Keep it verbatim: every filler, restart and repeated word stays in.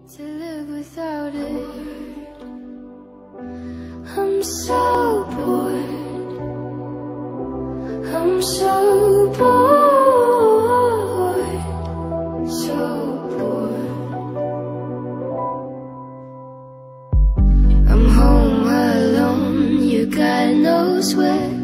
to live without it. I'm so bored, I'm so bored, so bored. I'm home alone, you God knows where.